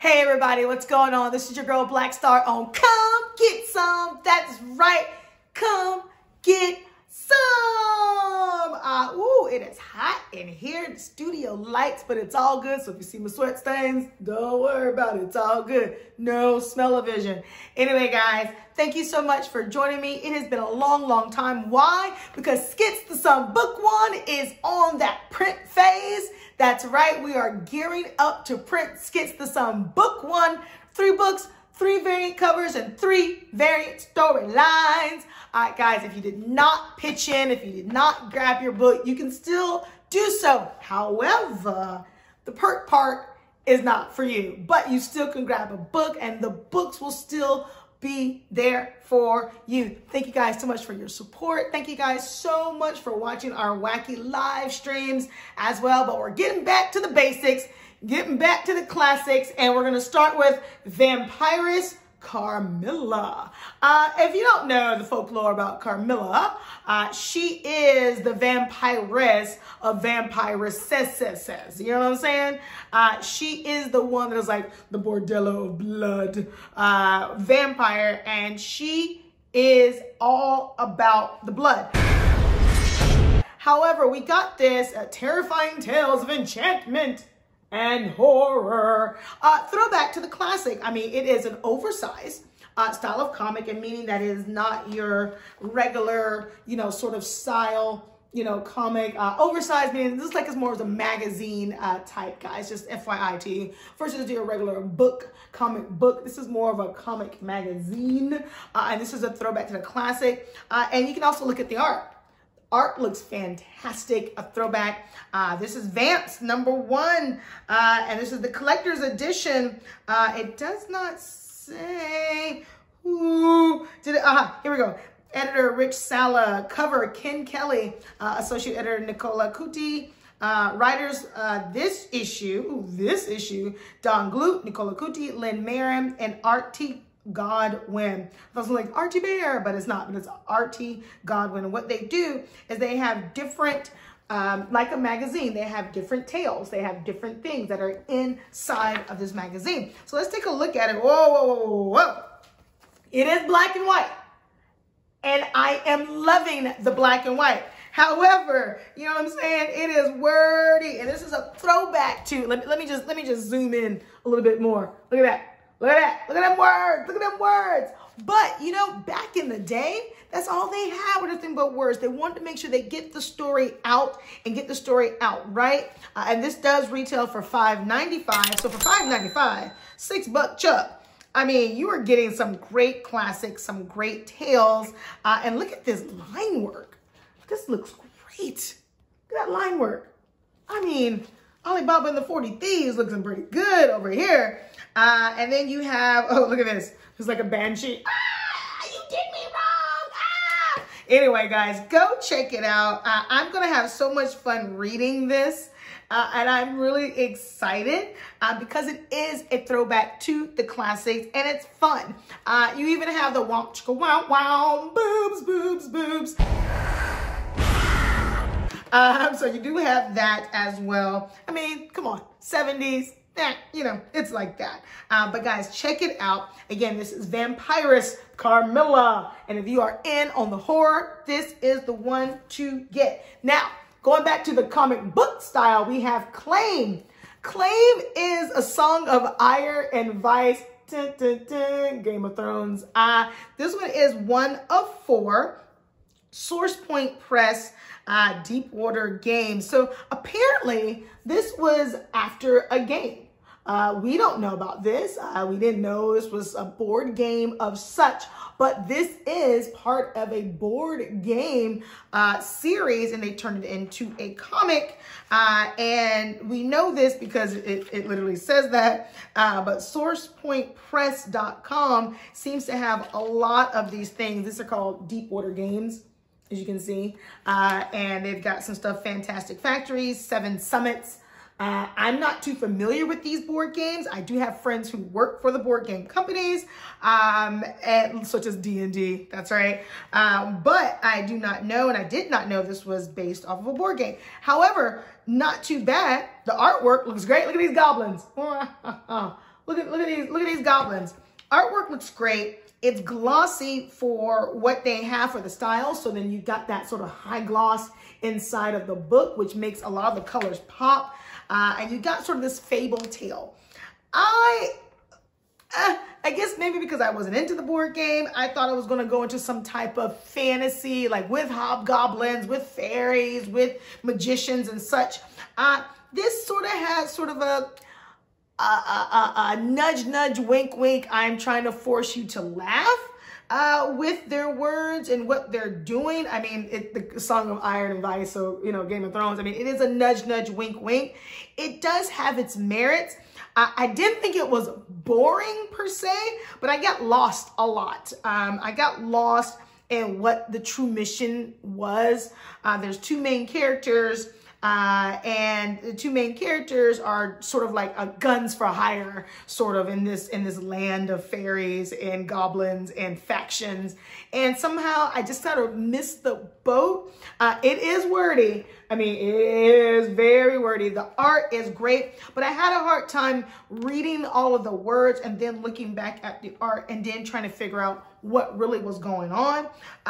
Hey everybody, what's going on? This is your girl Black Star on Come Get Some. That's right, come get some. It is hot in here. The studio lights, but it's all good. So if you see my sweat stains, don't worry about it. It's all good. No smell-o-vision. Anyway, guys, thank you so much for joining me. It has been a long time. Why? Because Skits to Some Book 1 is on that print phase. That's right. We are gearing up to print Skits to Some Book 1. 3 books, 3 variant covers, and 3 variant storylines. All right, guys, if you did not pitch in, if you did not grab your book, you can still do so. However, the perk part is not for you, but you still can grab a book and the books will still be there for you. Thank you guys so much for your support. Thank you guys so much for watching our wacky live streams as well. But we're getting back to the basics, getting back to the classics, and we're going to start with Vampiress Carmilla. If you don't know the folklore about Carmilla, she is the vampiress of vampiresses. You know what I'm saying? She is the one that is like the bordello of blood vampire, and she is all about the blood. However, we got this terrifying tales of enchantment and horror. Throwback to the classic. I mean, it is an oversized style of comic, and meaning that it is not your regular, sort of style, comic. Oversized meaning this is like it's more of a magazine type, guys. Just FYI to you. Versus your regular book, comic book. This is more of a comic magazine, and this is a throwback to the classic. And you can also look at the art. Art looks fantastic, a throwback. This is Vamps #1, and this is the collector's edition. It does not say who did it. Here we go. Editor Rich Sala, cover Ken Kelly, associate editor Nicola Cuti, writers this issue, Don Glut, Nicola Cuti, Lynn Marin, and R.T. Godwin. I was like Archie Bear, but it's not, but it's R.T. Godwin. And what they do is they have different, like a magazine, they have different tales. They have different things that are inside of this magazine. So let's take a look at it. Whoa. It is black and white. And I am loving the black and white. However, you know what I'm saying? It is wordy. And this is a throwback to, let me just zoom in a little bit more. Look at that. Look at that. Look at them words. Look at them words. But, back in the day, that's all they had were nothing but words. They wanted to make sure they get the story out and get the story out right. And this does retail for $5.95. So for $5.95, $6 chuck. I mean, you are getting some great classics, some great tales. And look at this line work. This looks great. Look at that line work. I mean, Alibaba and the 40 Thieves looking pretty good over here. And then you have, oh, look at this. It's like a banshee. You did me wrong. Anyway, guys, go check it out. I'm going to have so much fun reading this. And I'm really excited because it is a throwback to the classics and it's fun. You even have the wow, chicka, wow, wow, boobs. So you do have that as well. I mean, come on, 70s. It's like that. But guys, check it out. Again, this is Vampiress Carmilla. And if you are in on the horror, this is the one to get. Now, going back to the comic book style, we have Claim. Claim is a song of ire and vice. Dun, dun, dun, Game of Thrones. This one is 1 of 4. Source Point Press, Deepwater Games. So apparently this was after a game. We don't know about this. We didn't know this was a board game of such, but this is part of a board game series, and they turned it into a comic. And we know this because it literally says that, but SourcePointPress.com seems to have a lot of these things. These are called Deepwater Games, as you can see. And they've got some stuff, Fantastic Factories, 7 Summits. I'm not too familiar with these board games. I do have friends who work for the board game companies, such as D&D, that's right. But I do not know, and I did not know this was based off of a board game. However, not too bad. The artwork looks great. Look at these goblins. Look at these goblins. Artwork looks great. It's glossy for what they have for the style. So then you got that sort of high gloss inside of the book, which makes a lot of the colors pop. And you got sort of this fable tale. I guess maybe because I wasn't into the board game, I thought I was going to go into some type of fantasy, like with hobgoblins, with fairies, with magicians and such. This sort of has sort of a nudge, nudge, wink, wink. I'm trying to force you to laugh with their words and what they're doing. I mean, the Song of Iron and Ice, so, you know, Game of Thrones. I mean, it is a nudge, nudge, wink, wink. It does have its merits. I didn't think it was boring per se, but I got lost a lot. I got lost in what the true mission was. There's two main characters. And the two main characters are sort of like a guns for hire, sort of in this land of fairies and goblins and factions. And somehow I just kind of missed the boat. It is wordy. I mean, it is very wordy. The art is great, but I had a hard time reading all of the words and then looking back at the art and then trying to figure out what really was going on.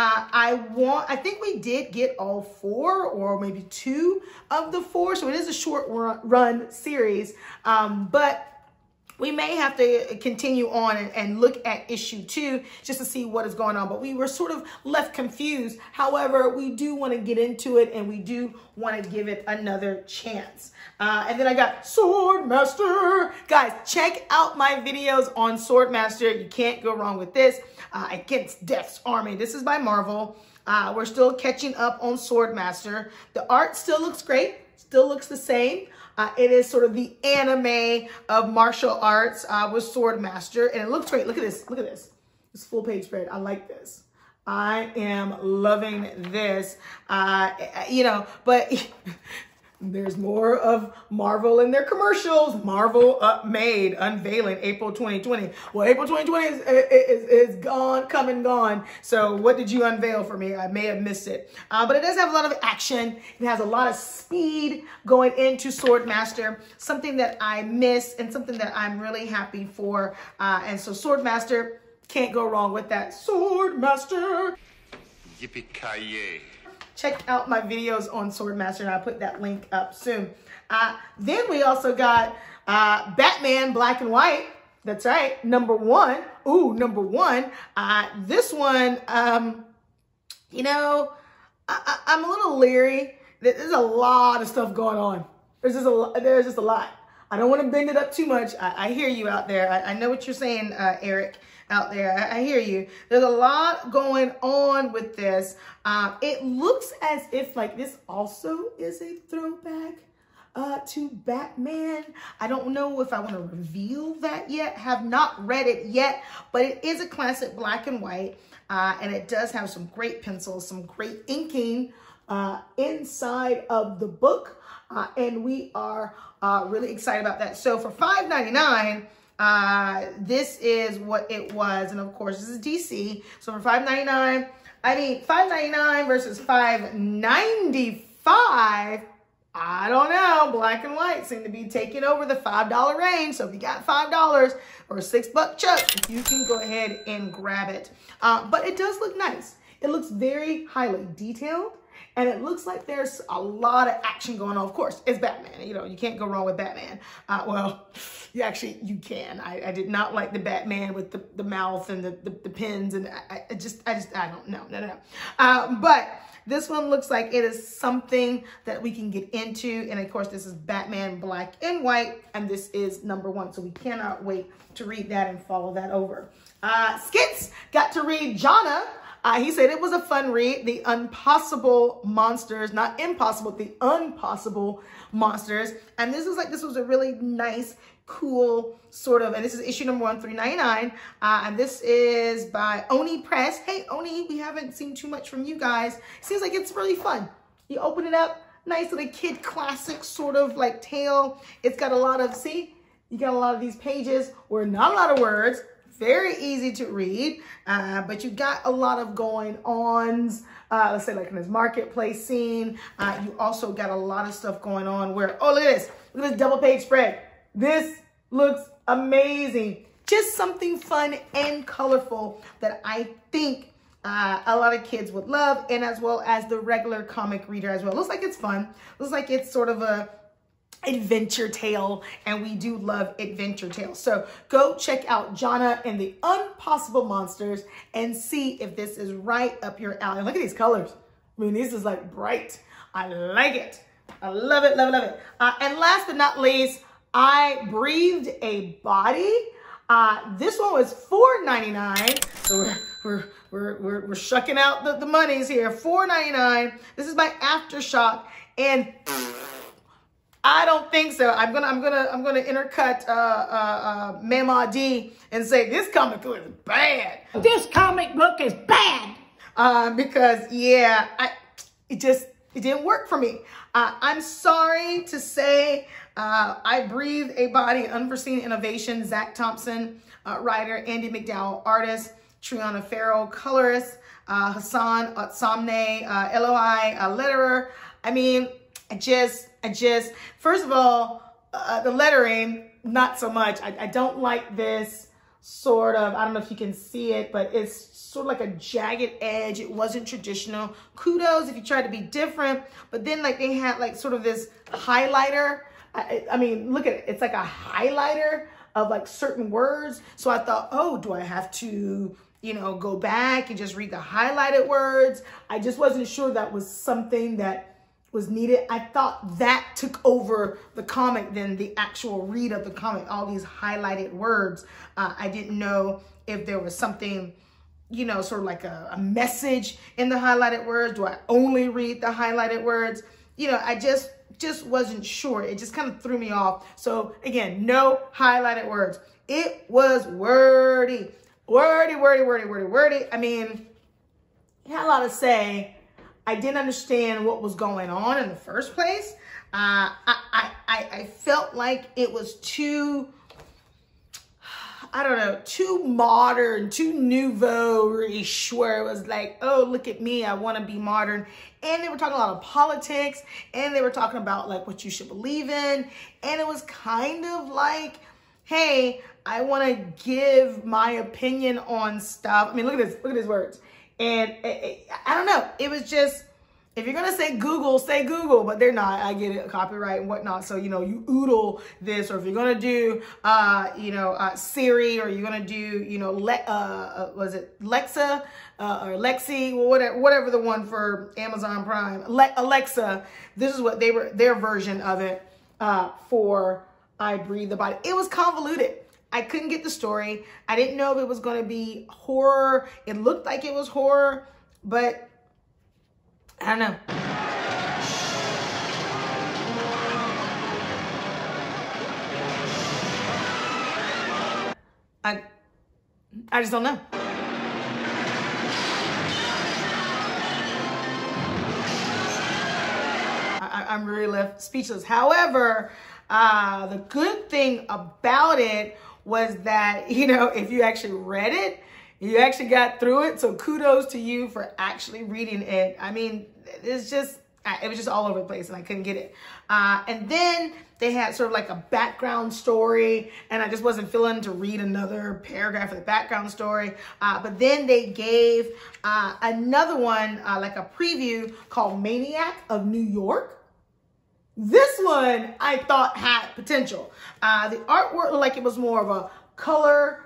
I think we did get all 4 or maybe 2 of the 4. So it is a short run series, but we may have to continue on and look at issue 2 just to see what is going on. But we were sort of left confused. However, we do want to get into it and we do want to give it another chance. And then I got Swordmaster. Guys, check out my videos on Swordmaster. You can't go wrong with this. Against Death's Army. This is by Marvel. We're still catching up on Swordmaster. The art still looks great. Still looks the same. It is sort of the anime of martial arts with Swordmaster. And it looks great. Look at this. Look at this. This full page spread. I like this. I am loving this. You know, but there's more of Marvel in their commercials. Marvel made, unveiling April 2020. Well, April 2020 is gone, come and gone. So what did you unveil for me? I may have missed it. But it does have a lot of action. It has a lot of speed going into Swordmaster, something that I miss and something that I'm really happy for. And so Swordmaster, can't go wrong with that. Swordmaster. Yippee-ki-yay. Check out my videos on Swordmaster, and I'll put that link up soon. Then we also got Batman Black and White. That's right, #1. Ooh, #1. This one, you know, I'm a little leery. There's a lot of stuff going on. There's just a lot. I don't want to bend it up too much. I hear you out there. I know what you're saying, Eric. Out there, I hear you. There's a lot going on with this. It looks as if like this also is a throwback to Batman. I don't know if I want to reveal that yet. Have not read it yet, but it is a classic black and white, and it does have some great pencils, some great inking inside of the book, and we are really excited about that. So for $5.99. This is what it was, and of course this is DC. So for $5.99, I mean $5.99 versus $5.95. I don't know. Black and white seem to be taking over the $5 range. So if you got $5 or a $6 chuck, you can go ahead and grab it. But it does look nice. It looks very highly detailed. And it looks like there's a lot of action going on. Of course, it's Batman. You know, you can't go wrong with Batman. Well, you can. I did not like the Batman with the mouth and the pins. And I don't know. No. But this one looks like it is something that we can get into. And of course, this is Batman Black and White. And this is #1. So we cannot wait to read that and follow that over. Skits got to read Jonna. He said it was a fun read. The Unpossible Monsters, not impossible, the Unpossible Monsters. And this was a really nice, cool sort of, and this is issue #1, $3.99. And this is by Oni Press. Hey, Oni, we haven't seen too much from you guys. Seems like it's really fun. You open it up, nice little kid classic sort of like tale. It's got a lot of, see, you got a lot of these pages where not a lot of words. Very easy to read, but you got a lot of going ons. Let's say like in this marketplace scene. You also got a lot of stuff going on where, oh, look at this. Look at this double page spread. This looks amazing. Just something fun and colorful that I think a lot of kids would love, and as well as the regular comic reader as well. Looks like it's fun. Looks like it's sort of a adventure tale, and we do love adventure tales. So go check out Jonna and the Unpossible Monsters and see if this is right up your alley. Look at these colors. I mean, this is like bright. I like it. I love it, love it, love it. And last but not least, I Breathed a Body. This one was $4.99. So we're shucking out the monies here. $4.99. This is by Aftershock, and I don't think so. I'm gonna intercut Mama D and say this comic book is bad. This comic book is bad. Because yeah, it didn't work for me. I'm sorry to say, I Breathed a Body, Unforeseen Innovation, Zach Thompson, writer, Andy McDowell, artist, Triana Farrell, colorist, Hassan Otsamne, LOI, letterer. I mean, I just, first of all, the lettering, not so much. I don't like this sort of, I don't know if you can see it, but it's sort of like a jagged edge. It wasn't traditional. Kudos if you tried to be different, but then like they had like sort of this highlighter. I mean, look at it. It's like a highlighter of like certain words. So I thought, oh, do I have to, you know, go back and just read the highlighted words? I just wasn't sure that was something that was needed. I thought that took over the comic than the actual read of the comic, all these highlighted words. I didn't know if there was something, you know, sort of like a message in the highlighted words. Do I only read the highlighted words? You know, I just wasn't sure. It just kind of threw me off. So again, no highlighted words. It was wordy. Wordy. I mean, it had a lot to say. I didn't understand what was going on in the first place. I felt like it was too, I don't know, too modern, too nouveau-ish, where it was like, oh, look at me, I want to be modern. And they were talking a lot of politics, and they were talking about like what you should believe in. And it was kind of like, hey, I want to give my opinion on stuff. I mean, look at these words. And I don't know, it was just, if you're going to say Google, but they're not. I get it, copyright and whatnot. So, you know, you oodle this, or if you're going to do, you know, Siri, or you're going to do, you know, was it Lexa or Lexi, or whatever the one for Amazon Prime, Alexa, this is what their version of it for I Breathed a Body. It was convoluted. I couldn't get the story. I didn't know if it was going to be horror. It looked like it was horror, but I don't know. I just don't know. I'm really left speechless. However, the good thing about it was that, you know, if you actually read it, you actually got through it. So kudos to you for actually reading it. I mean, it was just all over the place and I couldn't get it. And then they had sort of like a background story, and I just wasn't feeling to read another paragraph of the background story. But then they gave another one, like a preview called Maniac of New York. This one I thought had potential. The artwork looked like it was more of a color,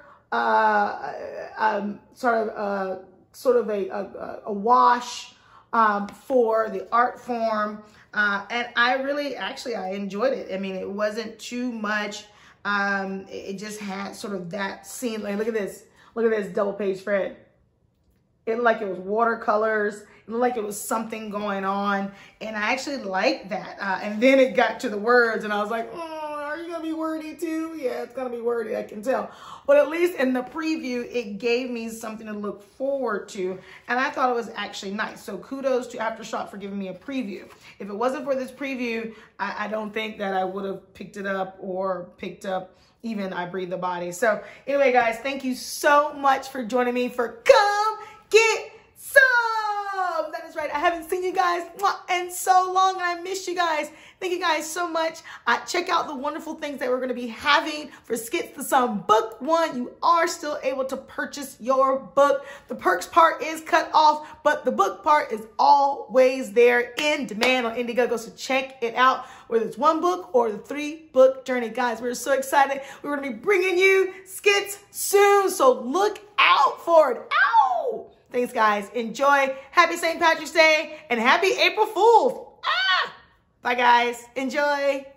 sort of a wash for the art form, and I really I enjoyed it. I mean, it wasn't too much. It just had sort of that scene. Like, look at this double page spread. It looked like it was watercolors. It looked like it was something going on, and I actually liked that. And then it got to the words, and I was like, oh, are you gonna be wordy too? Yeah, it's gonna be wordy, I can tell. But at least in the preview, it gave me something to look forward to, and I thought it was actually nice. So kudos to Aftershock for giving me a preview. If it wasn't for this preview, I don't think that I would have picked it up, or picked up even I Breathed a Body. So anyway, guys, thank you so much for joining me for Come Get Some. That is right. I haven't seen you guys in so long, and I miss you guys. Thank you guys so much. Check out the wonderful things that we're going to be having for Skits the Sum Book 1. You are still able to purchase your book. The perks part is cut off, but the book part is always there in demand on Indiegogo, so check it out, whether it's 1 book or the 3-book journey. Guys, we're so excited. We're going to be bringing you skits soon, so look out for it. Ow! Thanks, guys. Enjoy. Happy St. Patrick's Day and happy April Fools. Bye, guys. Enjoy.